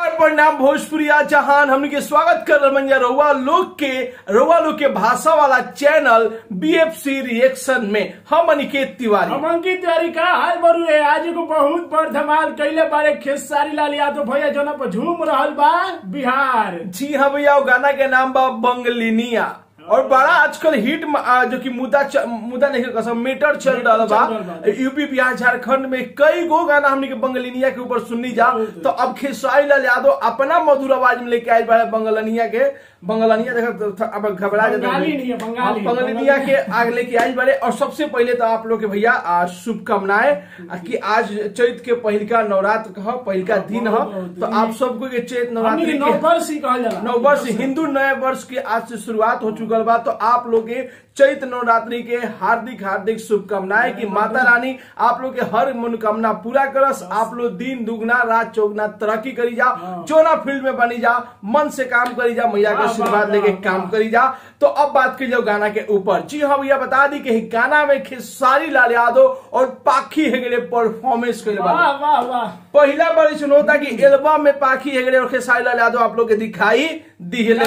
नमस्कार प्रणाम भोजपुरिया जहान हमने के स्वागत कर रहे रउआ लोग के भाषा वाला चैनल बीएफसी रिएक्शन में हम अनिकेत तिवारी। हम अंकित तिवारी का हाल बरू है। आज को बहुत बड़ धमाल कैले बारे खेसारी लाल यादव भैया जो पर झूम रहल बा बिहार। जी हाँ भैया, गाना के नाम बा बंगलिनिया और बड़ा आजकल हिट जो कि मुद्दा नहीं कसम मीटर चल रहा बा यूपी बिहार झारखंड में कई गो गाना हमने के बंगलिनिया के ऊपर सुननी जा। तो अब खेसारी लाल यादव अपना मधुर आवाज में लेके आए बा बंगलिनिया देखा अब घबरा बंगलिनिया के आग लेके आई बड़े। और सबसे पहले तो आप लोग के भैया शुभकामनाएं कि आज चैत के पहिलका नवरात्र कह पहिलका दिन है। तो आप सबको के चैत नवरात्रि नववर्ष हिंदू नए वर्ष की आज से शुरुआत हो चुका बा। तो आप लोग के चैत नवरात्रि के हार्दिक शुभकामनाएं कि माता रानी आप लोग के हर मनोकामना पूरा करस। आप लोग दिन दुगना रात चौगुना तरक्की करी जा, जोना फील्ड में बनी जा, मन से काम करी जा, मैया का आशीर्वाद लेके काम करी जा। तो अब बात की जाओ गाना के ऊपर। जी हाँ भैया, बता दी कि गाना में खेसारी लाल यादव और पाखी हेगड़े परफॉर्मेंस कर पहला बार सुनो होता कि एल्बम में पाखी हेगड़े और खेसारी लाल यादव आप लोग के दिखाई दिहले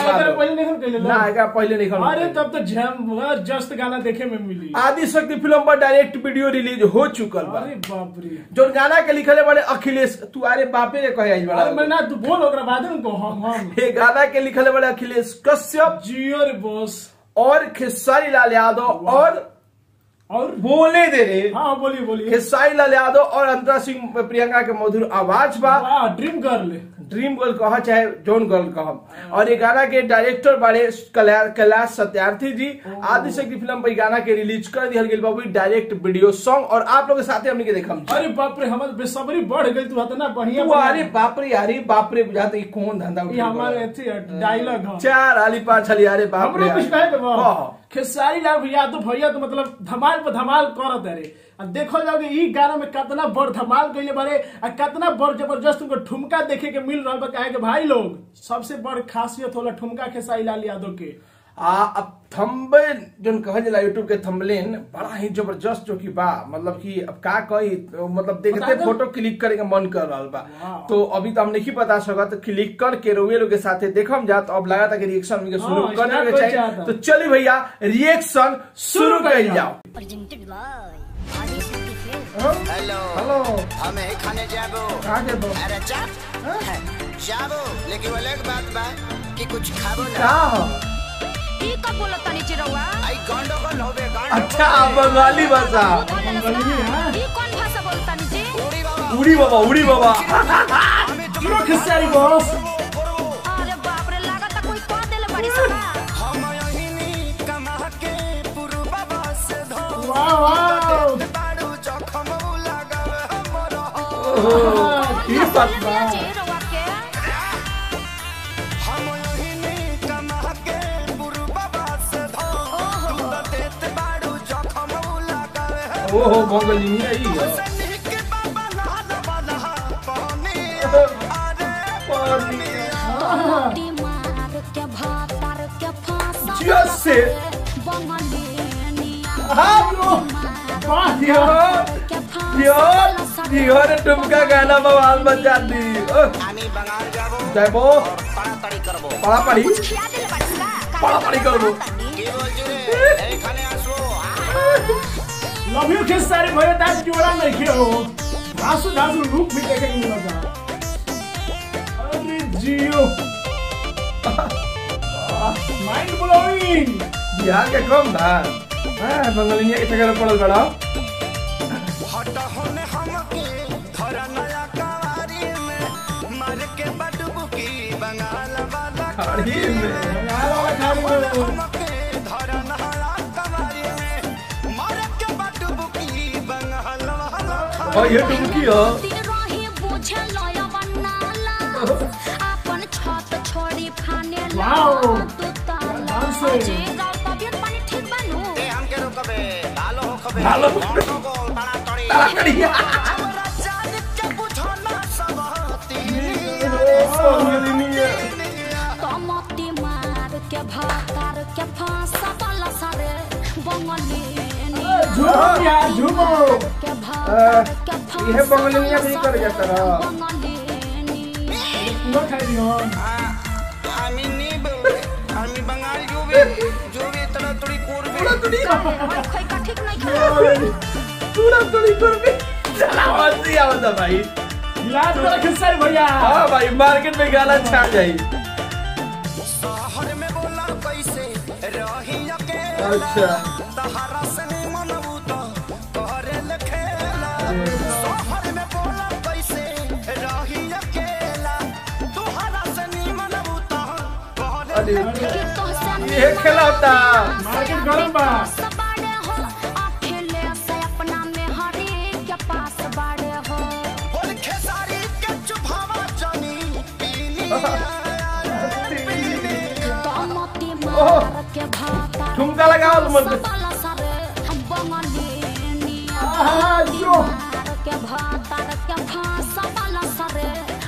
पहले नहीं। अरे तब तो जबरदस्त गाना देखे में मिली। आदिशक्ति फिल्म पर डायरेक्ट वीडियो रिलीज हो चुकल बा। अरे बाप रे, जो गाना के लिखले बड़े अखिलेश तू अरे बापे रे कहे बड़ा। अरे मैं ना तू बोल ओकरा बाद में को हम ये गाना के लिखले बड़े अखिलेश कश्यप जियो रे बॉस और खेसारी लाल यादव और बोले दे रे। हाँ बोलिए खेसारी लाल यादव और अंतरा सिंह प्रियंका के मधुर आवाज बा। ड्रीम गर्ल कहा चाहे जोन गर्ल कहा। और ये गाना के डायरेक्टर बारे कैलाश सत्यार्थी जी। आदिशक्ति फिल्म पर गाना के रिलीज कर दिया गया बाबू डायरेक्ट वीडियो सॉन्ग। और आप लोग के साथ हमने के देखा। अरे बाप रे, हमारे बेसब्री बढ़ गई। तू ना बढ़िया अरे बाप रे बुझाते कौन धंधा हमारे डायलॉग 4 आली 5 आली। अरे बाप रे, खेसारी लाल यादव भैया तो मतलब धमाल पर धमाल करत है। देखो जाओगे ई गाना में कितना बड़ धमाल कैले बारे और कितना बड़ जबरदस्त उनको ठुमका देखे के मिल रहा है। भाई लोग सबसे बड़ खासियत होला ठुमका खेसारी लाल यादव के। अब थंबनेल जो कहा जाला यूट्यूब के थंबनेल बड़ा ही जबरदस्त जो कि बा मतलब कि अब का कही मतलब देखते फोटो क्लिक करे के मन कर रहा बा। तो अभी तो हम नहीं बता सकत, तो क्लिक करके रोवे लोग के साथ देखम जा। तो अब लगा था कि रिएक्शन में शुरू करने के चाहिए। तो चलिए भैया रिएक्शन शुरू कर जाओ। हेलो हमें खाने जाबो अरे जाबो लेकिन वाले एक बात बा कि कुछ खाबो ना। ई का बोलत तनी चिरौआ आई गंडो को होबे गंडो। अच्छा बंगाली भाषा। ई कौन भाषा बोलत तनी जी? उड़ी बाबा क्यों खेसारी बॉस? अरे बाप रे, लागत कोई कह देले बड़ी सका। हम यही कमा के पुरु बाबा से धो वाह बाड़ू जखम लगावे हमरो। की बात बा। हम यही कमा के पुरु बाबा से धो देते बाड़ू जखम लगावे। ओहो बंगलिनिया ही है। जैसे तुमका गाना बवाल बजा दी। जाबो पड़ा पड़ी करबो। लव यू खेसारी भैया, दास जोड़ा नहीं खेओ धासु रूप भी देखे मिला जा। अरे जियो माइंड ब्लोइंग। बिहार के कम था बंगलिनिया के चक्कर पड़ल बड़ा। हटा होने हमके धरा नया कवारी में मार के बडबुकी बंगाल वाला खाड़ी में हमके धरा नया कवारी में मार के बडबुकी बंगाल वाला। और ये टुमकी हो अपन छत छोड़ी फाने वाओ जे गाल तबियत पानी ठीक बानू। ए हमके रोकबे डालो होकबे डालो ताला कड़ी हमरा जान के बुझना सबती तमती मार के भाकर के फांसा वाला सारे बंगली झूमो ये बंगलिनिया भी कर जाता रहा। तू खाई दी हो আমি নিব আমি বাঙালি জুবে তোরা তুই করবি खाई का ठीक नहीं खा पूरा तोड़ी करबे चला मस्ती आवता भाई इलाज कर खेसारी भैया हां भाई मार्केट में गाना छा जाई शहर में बोला कैसे रही अकेला अच्छा तहरा से मनबू तो करे लखेला शहर में बोला कैसे रही अकेला तहरा से मनबू तो करे अरे तो से ये खिलाता मार्केट गरम बा बाड़े हो अकेले से अपना में हरी के पास बाड़े हो बोल खेसारी के चुभावा जानी पीनी मोती मार के भाता ठुमका लगाओ तुम सबला सरे हम बंगलिनिया जो मार के भाता के फांसा वाला सरे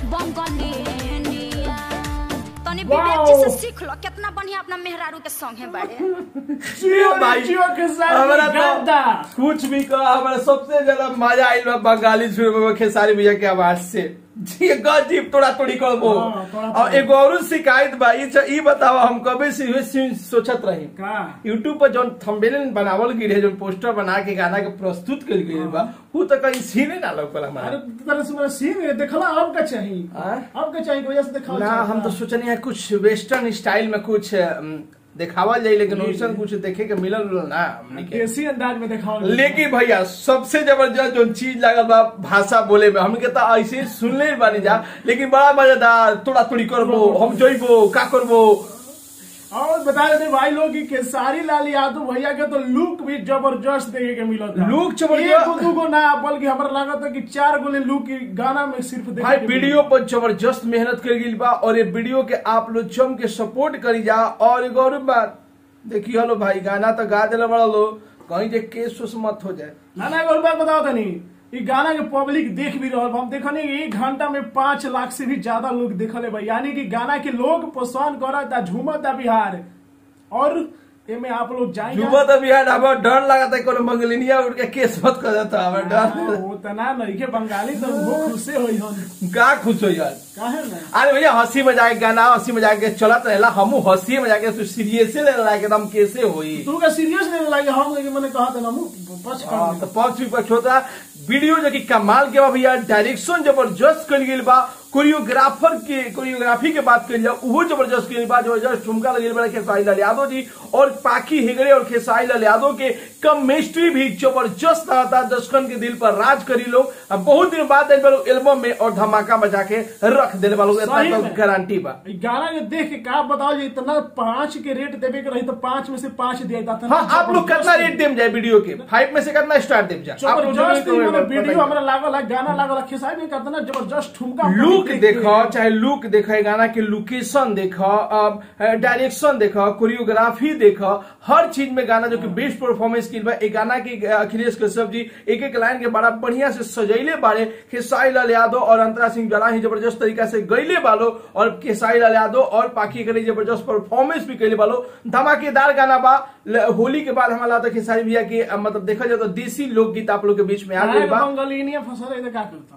बंगलिनिया तनी विवेक जी से सीख लो कितना बढ़िया अपना मेहरारू के संग है बाड़े जियो भाई जियो खेसारी हमारा गादा तो कुछ भी कहा हमारा सबसे ज्यादा मजा आइल बा बंगाली सुर में खेसारी भैया के आवाज से जी गजीब तोड़ा तोड़ी करबो हाँ, तोड़ा और एगो और शिकायत बा ई बतावा हम कबे से सोचत रही का यूट्यूब पर जोन थंबनेल बनावल गिरे जो पोस्टर बना के गाना के प्रस्तुत कर गई बा वो तो कहीं सीने ना लौकल हमारा अरे तरह से मेरा सीन देखला अब का चाहिए हाँ? अब का चाहिए वजह से दिखाओ ना हम तो सोचनी है कुछ वेस्टर्न स्टाइल में कुछ दिखावा जाए लेकिन वैसा कुछ देखे के मिलल ना हमनी के देसी अंदाज में दिखाओ लेकिन भैया सबसे जबरदस्त जो चीज लागल बा भाषा बोले में हमके तो ऐसे सुनले ही बानी जा लेकिन बड़ा मजेदार तोड़ा तोड़ी करबो हम जइबो का करबो और बता रहे थे भाई लोग कि खेसारी लाल यादव भैया के तो लुक भी जबरदस्त देखे के मिला था लुक जबरदस्त। एक दो गो ना बल्कि हमरा लगा था कि 4 गो लुक गाना में सिर्फ देखे भाई के मिली। वीडियो पर जबरदस्त मेहनत कर गई बा और ये वीडियो के आप लोग जम के सपोर्ट करी जा और एगो और बात देखिए हलो भाई गाना तो गा दिला बड़ा लो कहीं जे केस उस मत हो जाए ना ना एगो और बात बताओ तनी ई गाना के पब्लिक देख भी रहल बा। हम देखने कि 1 घंटा में 5 लाख से भी ज्यादा लोग देखले भाई यानी कि गाना के लोग पसंद करता झूमता बिहार और एमे आप लोग जाएंगे युवा तो बिहार हमारा डर लगा था कोनो मंगलिनिया उठ के केस मत कर देता हमारा डर वो तना नहीं के बंगाली तो वो खुशे होई हन का खुश हो यार काहे ना अरे भैया हंसी मजाक गाना हंसी मजाक के चलत रहेला हमू हंसी मजाक के सीरियस ले रहा एकदम कैसे होई तू का सीरियस नहीं लगे हम लेकिन मैंने कहा था ना मुंह पछ हाँ, कर तो पक्ष विपक्ष होता वीडियो जो कि कमाल के बा भैया डायरेक्शन जबरदस्त कर गेल बा कोरियोग्राफी के बात कर जाओ वो जबरदस्त के बा जबरदस्त ठुमका लगे बड़ा खेसारी लाल यादव जी और पाकी हेगड़े और खेसारी लाल यादव के केमिस्ट्री भी जबरदस्त आता दर्शकन के दिल पर राज करी लोग अब बहुत दिन बाद एल्बम में और धमाका मचा के रख दिल वालों गारंटी बा गाना के देख के का बताओ जी इतना 5 के रेट देवे के रही तो 5 में से 5 दिया जाता हाँ आप लोग कितना रेट देम जाए वीडियो के 5 में से कितना स्टार देम जाए आप लोग जबरदस्त जरूर मैंने बताइए। वीडियो हमरा लागल है गाना लागल है खेसारी में कितना जबरदस्त ठुमका लुक देखो चाहे लुक देखो गाना के लोकेशन देखो डायरेक्शन देखो कोरियोग्राफी देखो हर चीज में गाना जो कि बेस्ट परफॉर्मेंस की बा गाना के अखिलेश कश्यप जी एक एक लाइन के बड़ा बढ़िया से सजैले बारे खेसारी लाल यादव और अंतरा सिंह बड़ा ही जबरदस्त तरीका से गईले बालो और खेसारी लाल यादव और पाकी करे जबरदस्त परफॉर्मेंस भी कैले बालो धमाकेदार गाना बा होली के बाद हमारा तो खेसारी भैया की मतलब देखा जाए तो देसी लोकगीत आप लोग के बीच में आ गई बा बंगालीनिया फसल है का करता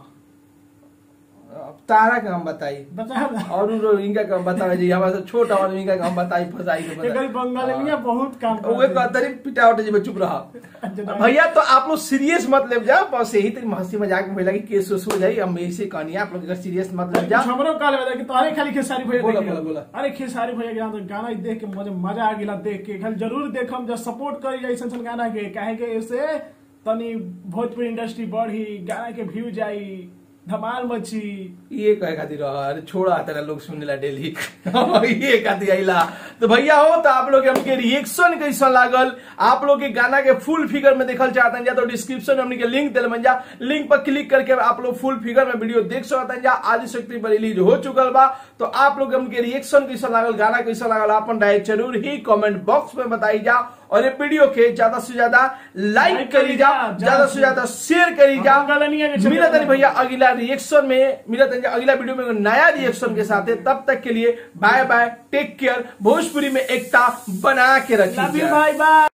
तारा का हम बताई बता ना और इनका काम बतावे जी हमारे छोटा और इनका काम बताई फसाई के एकर बताई बंगालीनिया बहुत काम ओए कहतरी पिटावट जी में चुप रहा भैया तो आप लोग सीरियस मत ले जाओ बस यही तरी हंसी मजाक में भइला कि केस उस हो जाई हम ऐसे कहनी आप लोग अगर सीरियस मत ले जाओ हमरो काल बता कि तारे खाली खेसारी भैया बोला, देख बोला, लिया। बोला। अरे खेसारी भैया के तो गाना ही देख के मुझे मजा आ गेला देख के खाली जरूर देखम जब सपोर्ट करी जाई सन गाना के काहे के ऐसे तनी भोजपुरी इंडस्ट्री बढ़ी गाना के व्यू जाई धमाल मची ये कहे खातिर अरे छोड़ा तेरा लोग सुनने ला डेली ये खातिर आइला तो भैया हो तो आप लोग हमके रिएक्शन कैसा लागल आप लोग के गाना के फुल फिगर में देखल चाहते हैं तो डिस्क्रिप्शन में हमने के लिंक दिल जा लिंक पर क्लिक करके आप लोग फुल फिगर में वीडियो देख सकते हैं आदि शक्ति पर रिलीज हो चुकल बा तो आप लोग हमके रिएक्शन कैसा लागल गाना कैसा लागल अपन डायरेक्ट जरूर ही कमेंट बॉक्स में बताई जा और ये वीडियो के ज्यादा से ज्यादा लाइक करी जा ज्यादा से ज्यादा शेयर करी जा मिला तनी भैया अगला रिएक्शन में मिला तनी अगला वीडियो में नया रिएक्शन के साथ तब तक के लिए bye bye take care Bhojpuri में एकता बना के रखिए बाय बाय।